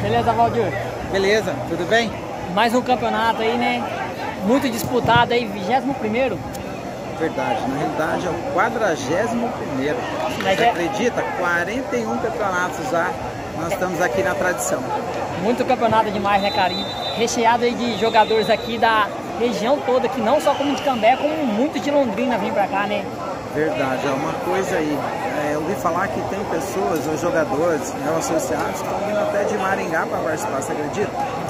Beleza, Valdir? Beleza, tudo bem? Mais um campeonato aí, né? Muito disputado aí, 21º. Verdade, na realidade é o 41º. Você acredita? 41 campeonatos já, nós estamos aqui na tradição. Muito campeonato demais, né, cara? E recheado aí de jogadores aqui da região toda, que não só como de Cambé, como muito de Londrina vem pra cá, né? Verdade, é uma coisa aí. Eu ouvi falar que tem pessoas, ou jogadores, associados, que estão vindo até de Maringá para participar, você acredita?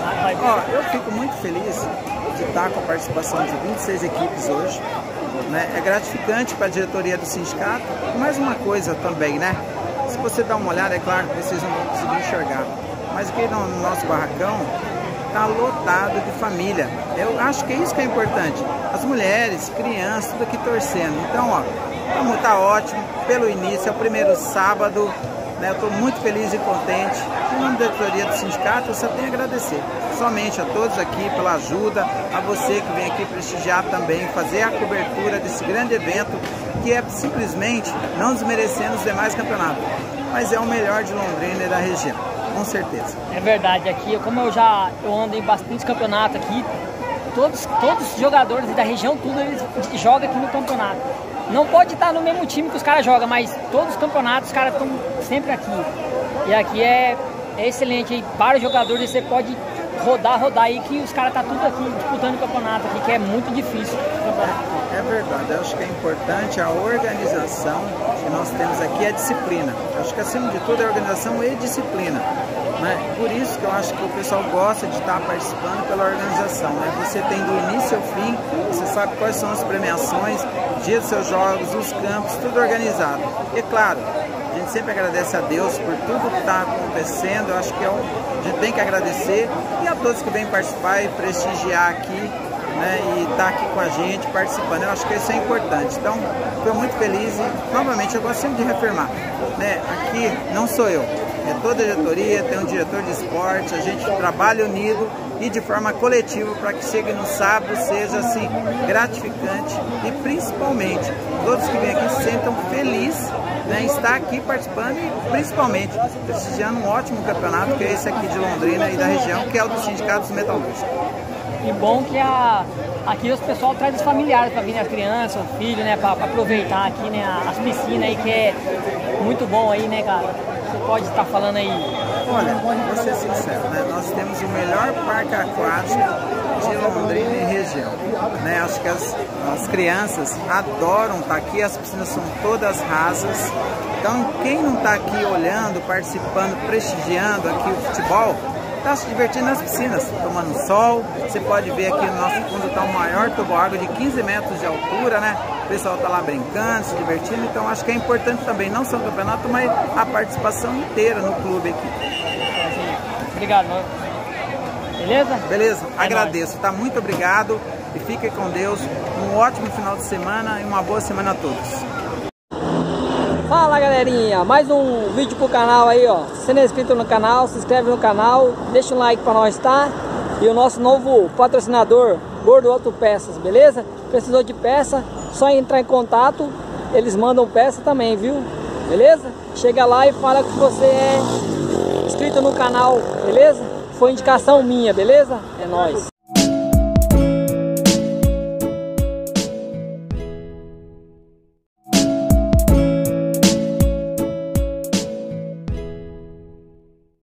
Eu fico muito feliz de estar com a participação de 26 equipes hoje. Né? É gratificante para a diretoria do sindicato. E mais uma coisa também, né? Se você dá uma olhada, é claro que vocês não vão conseguir enxergar, mas aqui no nosso barracão está lotado de família. Eu acho que é isso que é importante. As mulheres, crianças, tudo aqui torcendo. Então, ó, tá ótimo pelo início, é o primeiro sábado, né? Eu estou muito feliz e contente. Em nome da diretoria do sindicato, eu só tenho a agradecer. Somente a todos aqui pela ajuda, a você que vem aqui prestigiar também, fazer a cobertura desse grande evento, que é simplesmente não desmerecendo os demais campeonatos, mas é o melhor de Londrina e da região, com certeza. É verdade, aqui, como eu ando em bastante campeonato aqui, todos os jogadores da região, tudo eles jogam aqui no campeonato. Não pode estar no mesmo time que os caras jogam, mas todos os campeonatos os caras estão sempre aqui. E aqui é excelente, aí, vários jogadores, você pode rodar aí que os caras tá tudo aqui disputando o campeonato aqui, que é muito difícil. É verdade, eu acho que é importante a organização que nós temos aqui, a disciplina. Eu acho que acima de tudo é organização e disciplina. Né? Por isso que eu acho que o pessoal gosta de estar participando pela organização. Né? Você tem do início ao fim, você sabe quais são as premiações, dia dos seus jogos, os campos, tudo organizado. E claro, a gente sempre agradece a Deus por tudo que está acontecendo. Eu acho que a gente tem que agradecer, e a todos que vêm participar e prestigiar aqui, né, e estar aqui com a gente participando. Eu acho que isso é importante. Então, estou muito feliz e, novamente, eu gosto sempre de reafirmar, né, aqui não sou eu, é toda a diretoria, tem um diretor de esporte, a gente trabalha unido e de forma coletiva para que chegue no sábado, seja assim gratificante, e principalmente todos que vêm aqui se sentam felizes, né, estar aqui participando e principalmente prestigiando um ótimo campeonato, que é esse aqui de Londrina e da região, que é o dos sindicatos metalúrgicos. E bom que aqui os pessoal traz os familiares para vir, as crianças, o filho, né, para aproveitar aqui, né, as piscinas aí, que é muito bom aí, né, cara? Você pode estar falando aí. Olha, vou ser sincero, né? Nós temos o melhor parque aquático de Londrina e região, né? Acho que as crianças adoram estar aqui, as piscinas são todas rasas. Então, quem não está aqui olhando, participando, prestigiando aqui o futebol, está se divertindo nas piscinas, tomando sol. Você pode ver aqui no nosso fundo está o maior toboágua de 15 metros de altura, né? O pessoal está lá brincando, se divertindo. Então acho que é importante também, não só o campeonato, mas a participação inteira no clube aqui. Obrigado, mano. Beleza? Beleza, agradeço, tá? Muito obrigado e fique com Deus. Um ótimo final de semana e uma boa semana a todos. Fala, galerinha, mais um vídeo pro canal aí, ó. Se você não é inscrito no canal, se inscreve no canal, deixa um like pra nós, tá? E o nosso novo patrocinador, Gordo Autopeças, beleza? Precisou de peça, só entrar em contato, eles mandam peça também, viu? Beleza? Chega lá e fala que você é inscrito no canal, beleza? Foi indicação minha, beleza? É nóis!